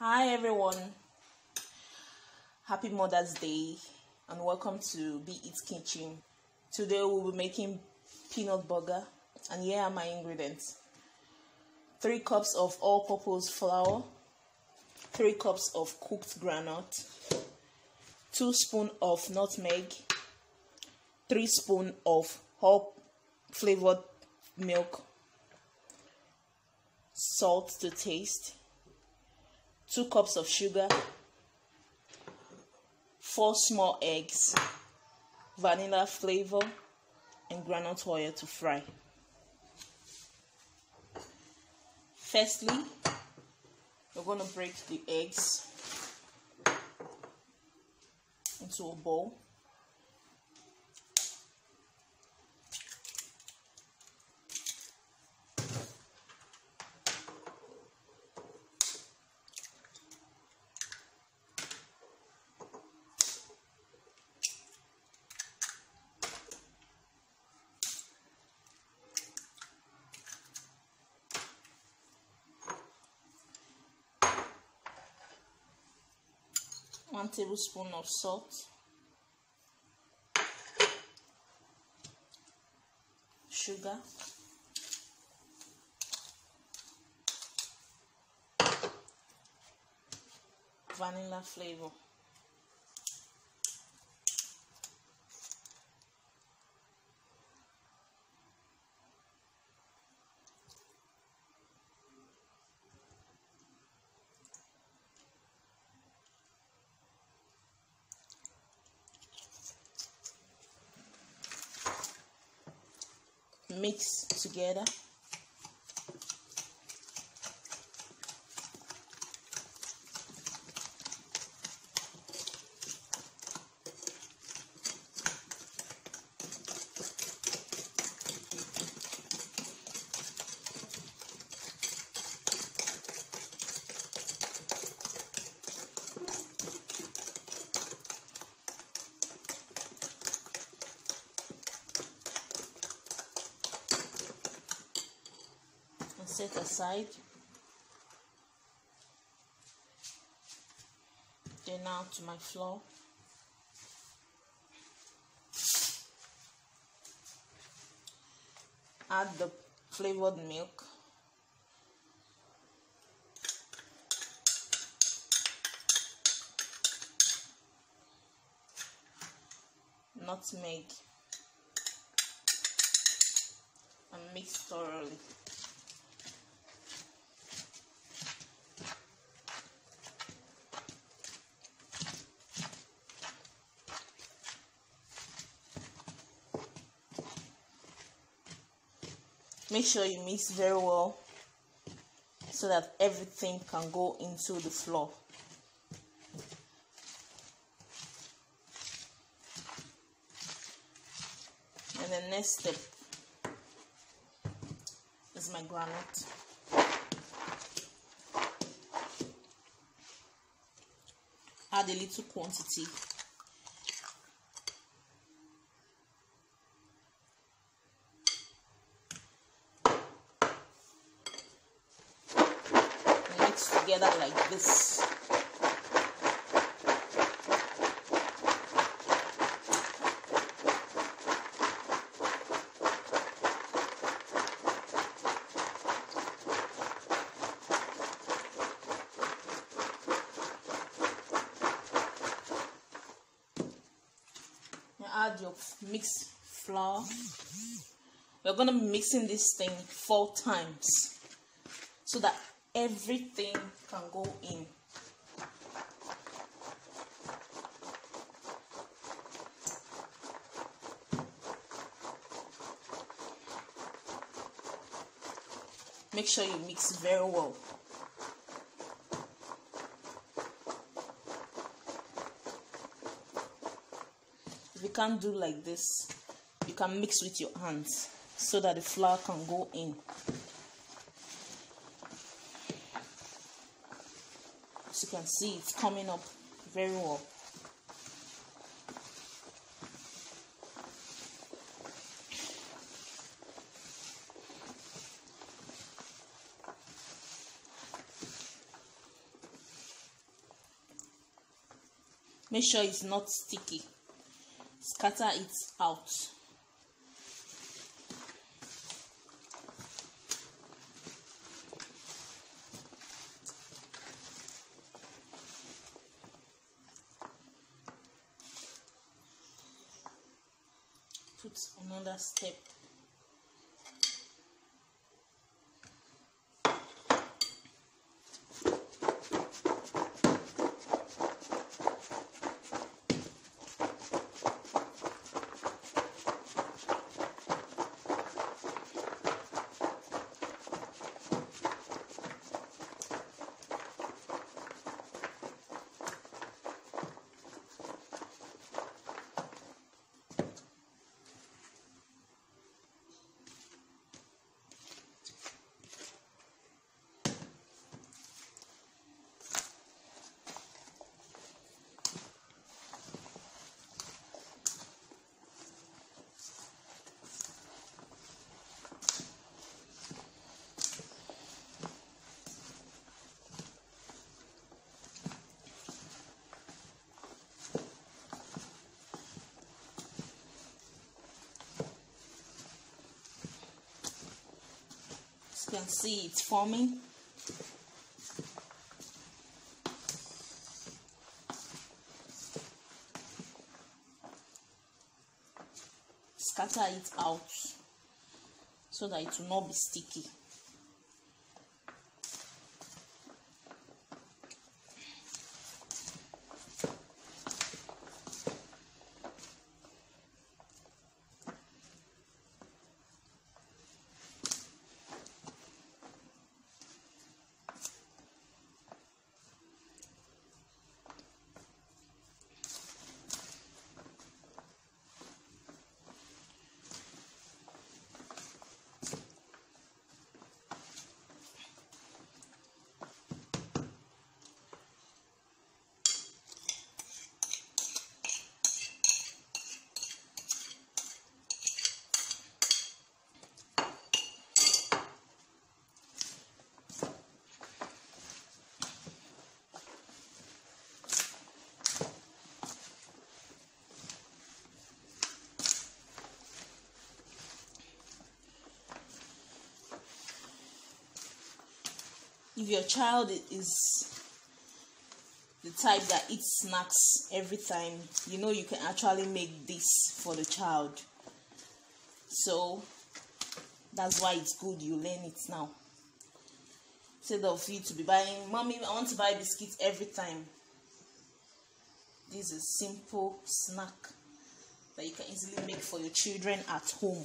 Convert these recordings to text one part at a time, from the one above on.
Hi everyone, happy Mother's Day and welcome to Be It Kitchen. Today we'll be making peanut burger and here are my ingredients. 3 cups of all-purpose flour, 3 cups of cooked groundnut, 2 spoons of nutmeg, 3 spoons of herb flavored milk, salt to taste, 2 cups of sugar, 4 small eggs, vanilla flavor, and groundnut oil to fry. Firstly, we're going to break the eggs into a bowl. One tablespoon of salt, sugar, vanilla flavor, mix together. And set aside. Then now to my flour. Add the flavored milk. Nutmeg. And mix thoroughly. Make sure you mix very well so that everything can go into the flour. And the next step is my groundnut. Add a little quantity. Together like this. Now add your mixed flour. We're going to be mixing this thing 4 times so that everything can go in. Make sure you mix very well. If you can't do like this, you can mix with your hands so that the flour can go in. As you can see, it's coming up very well. Make sure it's not sticky. Scatter it out. Put another step. You can see it's forming. Scatter it out so that it will not be sticky. If your child is the type that eats snacks every time, you know you can actually make this for the child. So that's why it's good you learn it now. Instead of you to be buying, "Mommy, I want to buy biscuits every time." This is a simple snack that you can easily make for your children at home.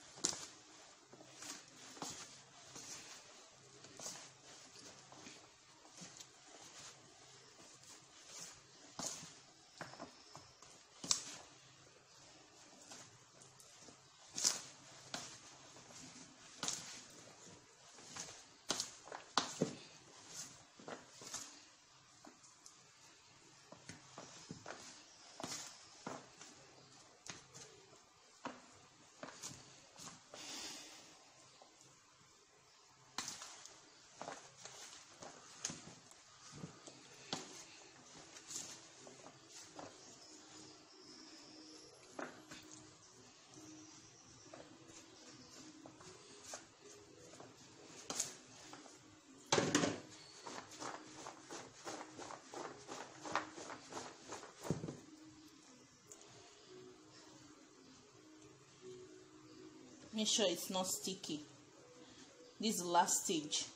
Make sure it's not sticky. This is the last stage.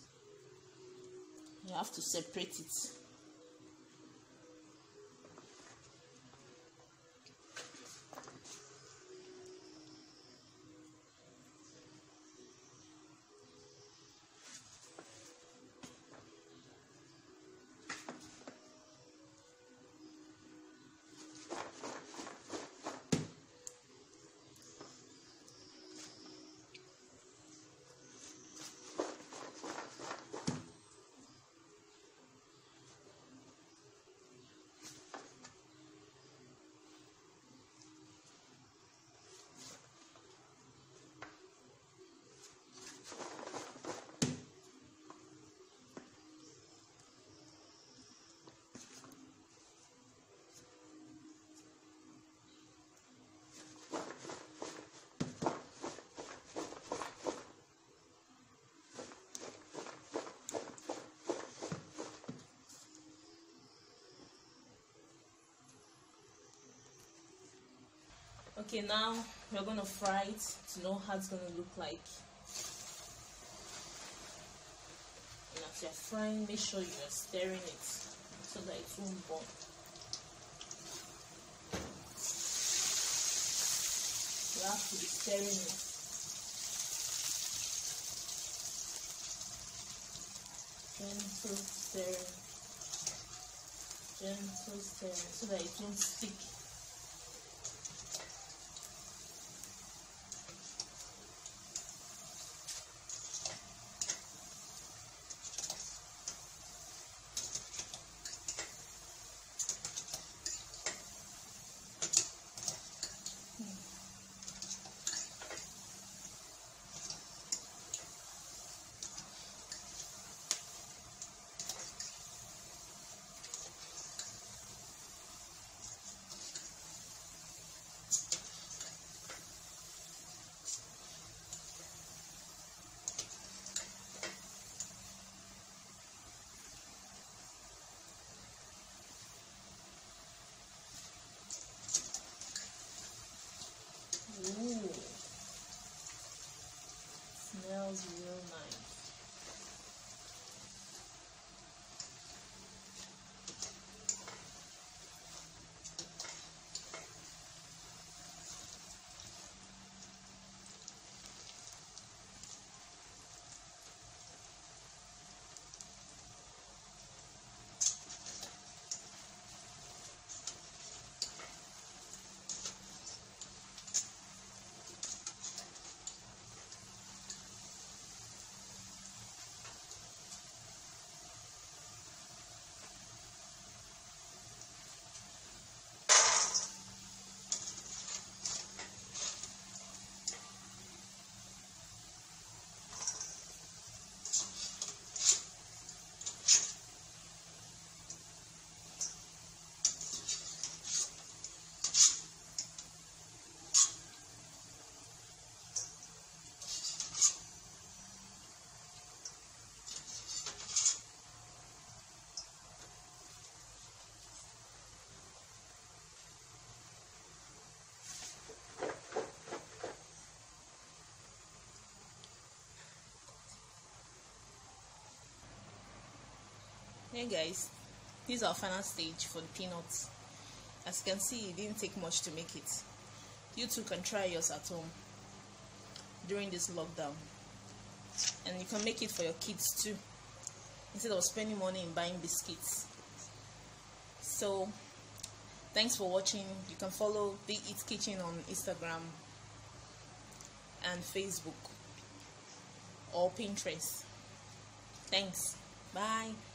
You have to separate it. Okay, now we're gonna fry it to know how it's gonna look like. And as you're frying, make sure you're stirring it so that it won't burn. You have to be stirring it. Gentle stirring. Gentle stirring so that it won't stick. Ooh, smells real nice. Hey guys, this is our final stage for the peanuts. As you can see, it didn't take much to make it. You too can try yours at home during this lockdown, and you can make it for your kids too instead of spending money in buying biscuits. So thanks for watching. You can follow Big Eats Kitchen on Instagram and Facebook or Pinterest. Thanks. Bye.